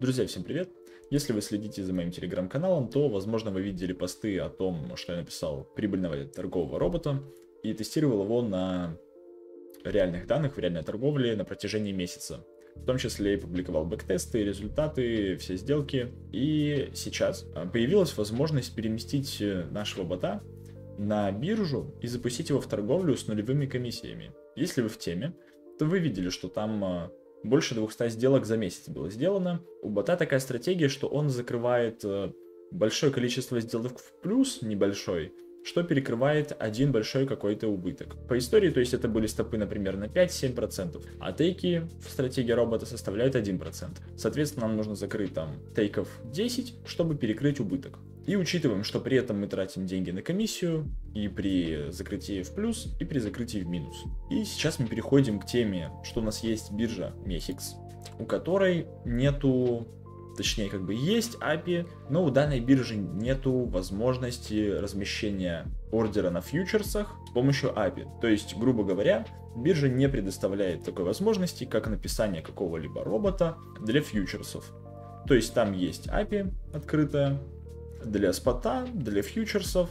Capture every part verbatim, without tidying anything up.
Друзья, всем привет! Если вы следите за моим телеграм-каналом, то, возможно, вы видели посты о том, что я написал прибыльного торгового робота и тестировал его на реальных данных в реальной торговле на протяжении месяца. В том числе и публиковал бэктесты, результаты, все сделки. И сейчас появилась возможность переместить нашего бота на биржу и запустить его в торговлю с нулевыми комиссиями. Если вы в теме, то вы видели, что там больше двухсот сделок за месяц было сделано. У бота такая стратегия, что он закрывает большое количество сделок в плюс небольшой, что перекрывает один большой какой-то убыток. По истории, то есть это были стопы, например, на пять-семь процентов, а тейки в стратегии робота составляют один процент. Соответственно, нам нужно закрыть там тейков десять, чтобы перекрыть убыток. И учитываем, что при этом мы тратим деньги на комиссию и при закрытии в плюс, и при закрытии в минус. И сейчас мы переходим к теме, что у нас есть биржа Mehix, у которой нету, точнее как бы есть эй пи ай, но у данной биржи нету возможности размещения ордера на фьючерсах с помощью эй пи ай. То есть, грубо говоря, биржа не предоставляет такой возможности, как написание какого-либо робота для фьючерсов. То есть там есть эй пи ай открытая для спота, для фьючерсов,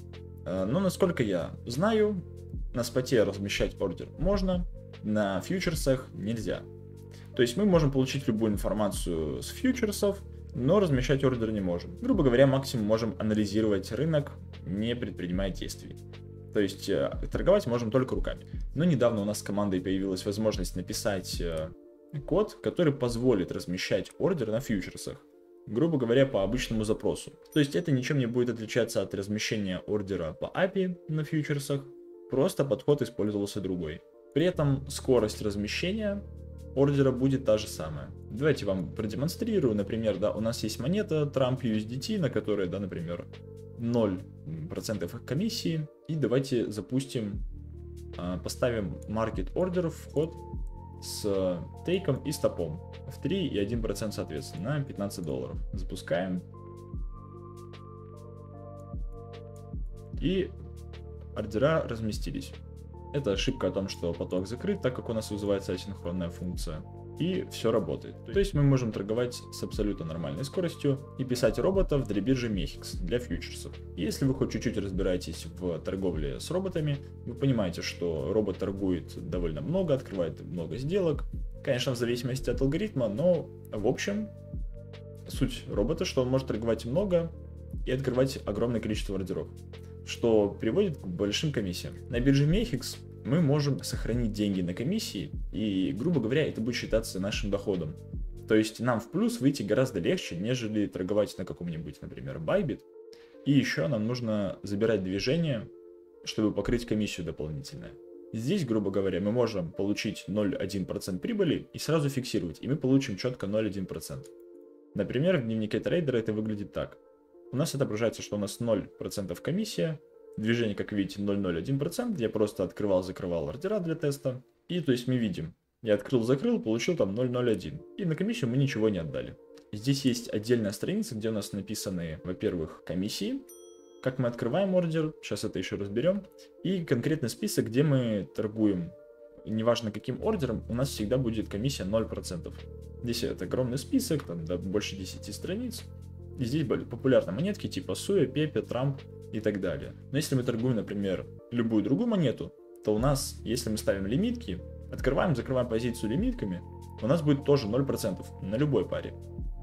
но насколько я знаю, на споте размещать ордер можно, на фьючерсах нельзя. То есть мы можем получить любую информацию с фьючерсов, но размещать ордер не можем. Грубо говоря, максимум можем анализировать рынок, не предпринимая действий. То есть торговать можем только руками. Но недавно у нас с командой появилась возможность написать код, который позволит размещать ордер на фьючерсах. Грубо говоря, по обычному запросу. То есть это ничем не будет отличаться от размещения ордера по эй пи ай на фьючерсах, просто подход использовался другой. При этом скорость размещения ордера будет та же самая. Давайте вам продемонстрирую. Например, да, у нас есть монета Trump ю эс ди ти, на которой, да, например, ноль процентов комиссии. И давайте запустим, поставим market order в ход с тейком и стопом в три и один процент соответственно на пятнадцать долларов. Запускаем. И ордера разместились. Это ошибка о том, что поток закрыт, так как у нас вызывается асинхронная функция. И все работает. То есть мы можем торговать с абсолютно нормальной скоростью и писать роботов для биржи Mehix, для фьючерсов. Если вы хоть чуть-чуть разбираетесь в торговле с роботами, вы понимаете, что робот торгует довольно много, открывает много сделок. Конечно, в зависимости от алгоритма, но в общем суть робота, что он может торговать много и открывать огромное количество ордеров, что приводит к большим комиссиям. На бирже Mehix мы можем сохранить деньги на комиссии, и, грубо говоря, это будет считаться нашим доходом. То есть нам в плюс выйти гораздо легче, нежели торговать на каком-нибудь, например, Bybit. И еще нам нужно забирать движение, чтобы покрыть комиссию дополнительную. Здесь, грубо говоря, мы можем получить ноль целых одна десятая процента прибыли и сразу фиксировать, и мы получим четко ноль целых одна десятая процента. Например, в дневнике трейдера это выглядит так. У нас отображается, что у нас ноль процентов комиссия. Движение, как видите, ноль целых один процент. Я просто открывал-закрывал ордера для теста. И то есть мы видим, я открыл-закрыл, получил там ноль целых один. И на комиссию мы ничего не отдали. Здесь есть отдельная страница, где у нас написаны, во-первых, комиссии. Как мы открываем ордер, сейчас это еще разберем. И конкретный список, где мы торгуем. И неважно каким ордером, у нас всегда будет комиссия ноль процентов. Здесь это огромный список, там да, больше десяти страниц. И здесь были популярные монетки типа Суя, Пепе, Трамп и так далее. Но если мы торгуем, например, любую другую монету, то у нас, если мы ставим лимитки, открываем, закрываем позицию лимитками, у нас будет тоже ноль процентов на любой паре.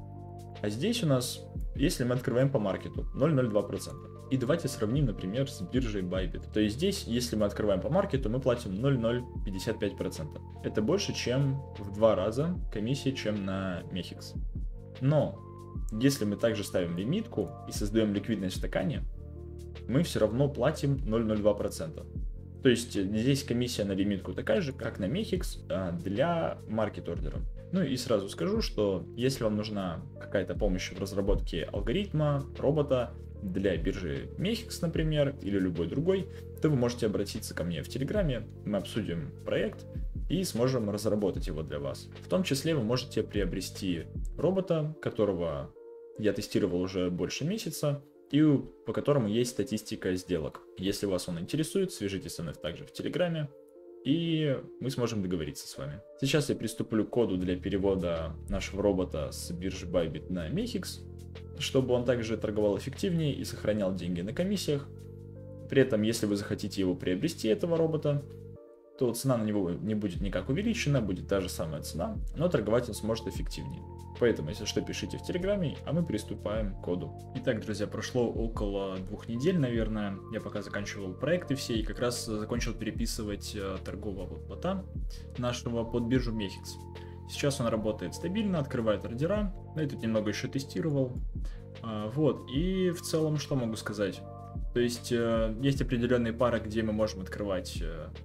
А здесь у нас, если мы открываем по маркету, ноль целых два процента. И давайте сравним, например, с биржей Bybit. То есть здесь, если мы открываем по маркету, мы платим ноль целых пятьдесят пять сотых процента. Это больше, чем в два раза комиссии, чем на Mehix. Но если мы также ставим лимитку и создаем ликвидность в стакане, мы все равно платим ноль целых два процента. То есть здесь комиссия на лимитку такая же, как на Mehix для маркет ордера. Ну и сразу скажу, что если вам нужна какая-то помощь в разработке алгоритма, робота для биржи Mehix, например, или любой другой, то вы можете обратиться ко мне в Телеграме, мы обсудим проект и сможем разработать его для вас. В том числе вы можете приобрести робота, которого я тестировал уже больше месяца, и по которому есть статистика сделок. Если вас он интересует, свяжитесь со мной также в Телеграме, и мы сможем договориться с вами. Сейчас я приступлю к коду для перевода нашего робота с биржи Bybit на Mehix, чтобы он также торговал эффективнее и сохранял деньги на комиссиях. При этом, если вы захотите его приобрести, этого робота, то цена на него не будет никак увеличена, будет та же самая цена, но торговать он сможет эффективнее. Поэтому, если что, пишите в Телеграме, а мы приступаем к коду. Итак, друзья, прошло около двух недель, наверное, я пока заканчивал проекты все и как раз закончил переписывать торгового бота нашего под биржу Mehix. Сейчас он работает стабильно, открывает ордера, я тут немного еще тестировал. Вот, и в целом, что могу сказать? То есть, есть определенные пары, где мы можем открывать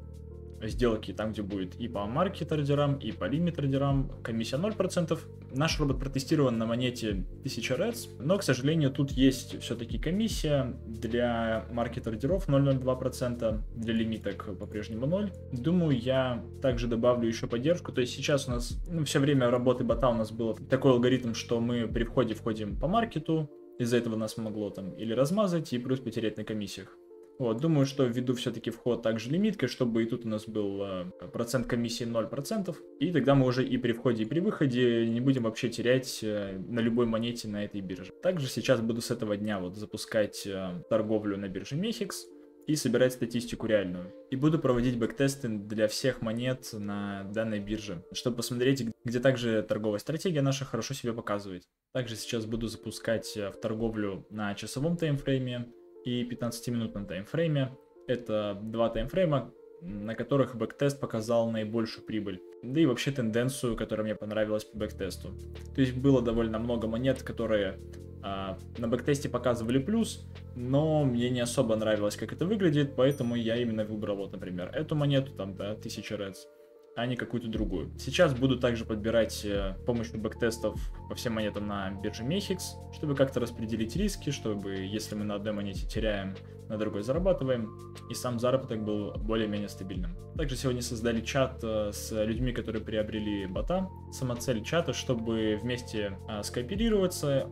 сделки там, где будет и по маркет ордерам, и по лимит ордерам, комиссия ноль процентов. Наш робот протестирован на монете тысяча редс, но, к сожалению, тут есть все-таки комиссия для маркет ордеров ноль целых ноль два процента, для лимиток по-прежнему ноль. Думаю, я также добавлю еще поддержку. То есть сейчас у нас, ну, все время работы бота у нас был такой алгоритм, что мы при входе входим по маркету, из-за этого нас могло там или размазать, и плюс потерять на комиссиях. Вот, думаю, что введу все-таки вход также лимиткой, чтобы и тут у нас был э, процент комиссии ноль процентов, и тогда мы уже и при входе, и при выходе не будем вообще терять э, на любой монете на этой бирже. Также сейчас буду с этого дня вот запускать э, торговлю на бирже Mehix и собирать статистику реальную. И буду проводить бэктесты для всех монет на данной бирже, чтобы посмотреть, где также торговая стратегия наша хорошо себя показывает. Также сейчас буду запускать э, в торговлю на часовом таймфрейме и пятнадцатиминутном таймфрейме. Это два таймфрейма, на которых бэктест показал наибольшую прибыль. Да и вообще тенденцию, которая мне понравилась по бэктесту. То есть было довольно много монет, которые а, на бэктесте показывали плюс, но мне не особо нравилось, как это выглядит, поэтому я именно выбрал, вот, например, эту монету, там, да, тысяча редс, а не какую-то другую. Сейчас буду также подбирать с помощью бэктестов по всем монетам на бирже Mehix, чтобы как-то распределить риски, чтобы, если мы на одной монете теряем, на другой зарабатываем, и сам заработок был более-менее стабильным. Также сегодня создали чат с людьми, которые приобрели бота. Сама цель чата, чтобы вместе скооперироваться.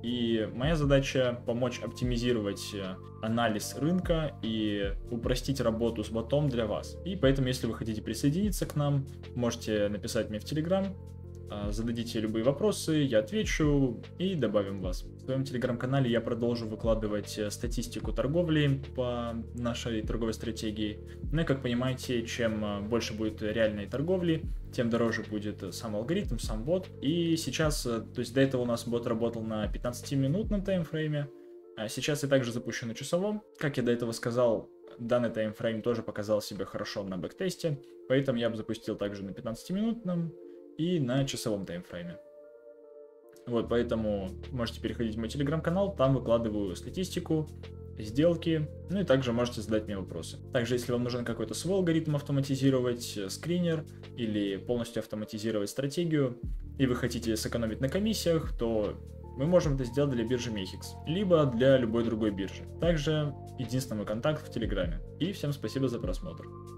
И моя задача помочь оптимизировать анализ рынка и упростить работу с ботом для вас. И поэтому, если вы хотите присоединиться к нам, можете написать мне в Telegram, зададите любые вопросы, я отвечу и добавим вас. В своем телеграм-канале я продолжу выкладывать статистику торговли по нашей торговой стратегии. Ну и, как понимаете, чем больше будет реальной торговли, тем дороже будет сам алгоритм, сам бот. И сейчас, то есть до этого у нас бот работал на пятнадцатиминутном таймфрейме, а сейчас я также запущу на часовом. Как я до этого сказал, данный таймфрейм тоже показал себя хорошо на бэктесте, поэтому я бы запустил также на пятнадцатиминутном и на часовом таймфрейме. Вот, поэтому можете переходить в мой телеграм-канал, там выкладываю статистику, сделки, ну и также можете задать мне вопросы. Также, если вам нужен какой-то свой алгоритм автоматизировать, скринер или полностью автоматизировать стратегию, и вы хотите сэкономить на комиссиях, то мы можем это сделать для биржи Mehix, либо для любой другой биржи. Также единственный мой контакт в Телеграме. И всем спасибо за просмотр.